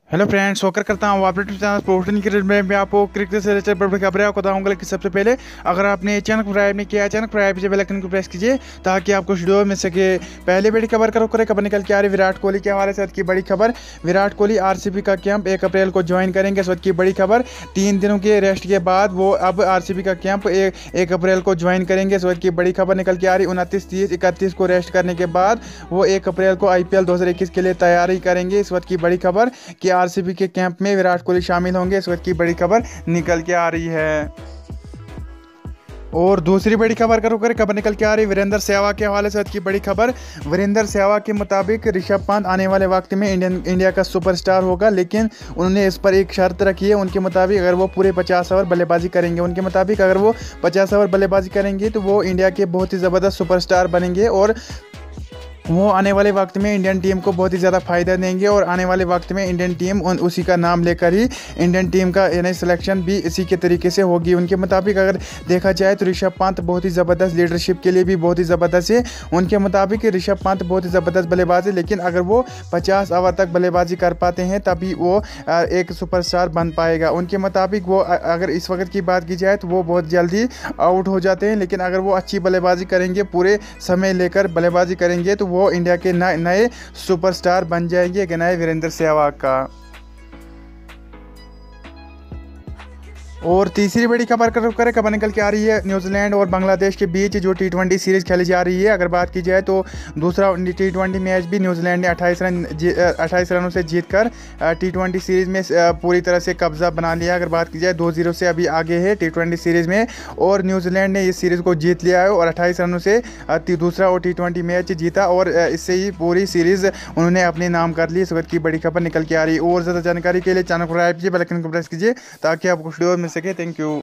Hello friends, होकर करता हूँ अपडेट चैनल प्रोफेशनल क्रिकेट में मैं आपको क्रिकेट से रिलेटेड बड़ी खबरें आपको बताऊंगा। लेकिन सबसे पहले अगर आपने चैनल को सब्सक्राइब नहीं किया है, चैनल को सब्सक्राइब कीजिए, बेल आइकन को प्रेस कीजिए ताकि आपको वीडियो मिल सके। पहले बड़ी खबर करो करे खबर निकल के आ रही विराट कोहली के हवाले से। की बड़ी खबर, विराट कोहली आरसीबी का कैंप 1 अप्रैल को ज्वाइन करेंगे। इस वक्त की बड़ी खबर, 3 दिनों के रेस्ट के बाद वो अब आरसीबी का कैंप 1 अप्रैल को ज्वाइन करेंगे। इस वक्त की बड़ी खबर निकल के आ रही 29, 30, 31 को रेस्ट करने के बाद वो 1 अप्रैल को आईपीएल 2021 के लिए तैयारी करेंगे। इस वक्त की बड़ी खबर कि आरसीबी के कैंप में विराट कोहली शामिल होंगे। इस वक्त की बड़ी खबर निकल के आ रही है। और दूसरी बड़ी खबर खबर निकल के आ रही वीरेंद्र सहवाग के हवाले से। की बड़ी खबर, वीरेंद्र सहवाग के मुताबिक ऋषभ पंत आने वाले वक्त में इंडिया का सुपरस्टार होगा, लेकिन उन्होंने इस पर एक शर्त रखी है। उनके मुताबिक अगर वो पूरे 50 ओवर बल्लेबाजी करेंगे, उनके मुताबिक अगर वो 50 ओवर बल्लेबाजी करेंगे तो वो इंडिया के बहुत ही ज़बरदस्त सुपरस्टार बनेंगे और वो आने वाले वक्त में इंडियन टीम को बहुत ही ज़्यादा फायदा देंगे। और आने वाले वक्त में इंडियन टीम उसी का नाम लेकर ही इंडियन टीम का यानी सिलेक्शन भी इसी के तरीके से होगी। उनके मुताबिक अगर देखा जाए तो ऋषभ पंत बहुत ही ज़बरदस्त, लीडरशिप के लिए भी बहुत ही ज़बरदस्त है। उनके मुताबिक ऋषभ पंत बहुत ही ज़बरदस्त बल्लेबाज है, लेकिन अगर वो 50 ओवर तक बल्लेबाजी कर पाते हैं तभी वो एक सुपरस्टार बन पाएगा। उनके मुताबिक वो अगर इस वक्त की बात की जाए तो वो बहुत जल्दी आउट हो जाते हैं, लेकिन अगर वो अच्छी बल्लेबाजी करेंगे, पूरे समय लेकर बल्लेबाजी करेंगे तो वो इंडिया के नए सुपरस्टार बन जाएंगे, नए वीरेंद्र सहवाग का। और तीसरी बड़ी खबर निकल के आ रही है न्यूजीलैंड और बांग्लादेश के बीच जो T20 सीरीज खेली जा रही है। अगर बात की जाए तो दूसरा T20 मैच भी न्यूजीलैंड ने 28 रनों से जीतकर T20 सीरीज में पूरी तरह से कब्जा बना लिया। अगर बात की जाए 2-0 से अभी आगे है T20 सीरीज में, और न्यूजीलैंड ने इस सीरीज को जीत लिया है और 28 रनों से दूसरा और T20 मैच जीता और इससे ही पूरी सीरीज उन्होंने अपने नाम कर ली। इस वक्त की बड़ी खबर निकल के आ रही है। और ज़्यादा जानकारी के लिए चैनल को सब्सक्राइब कीजिए, बेल आइकन को प्रेस कीजिए ताकि आपको वीडियो मिल सके। Thank you.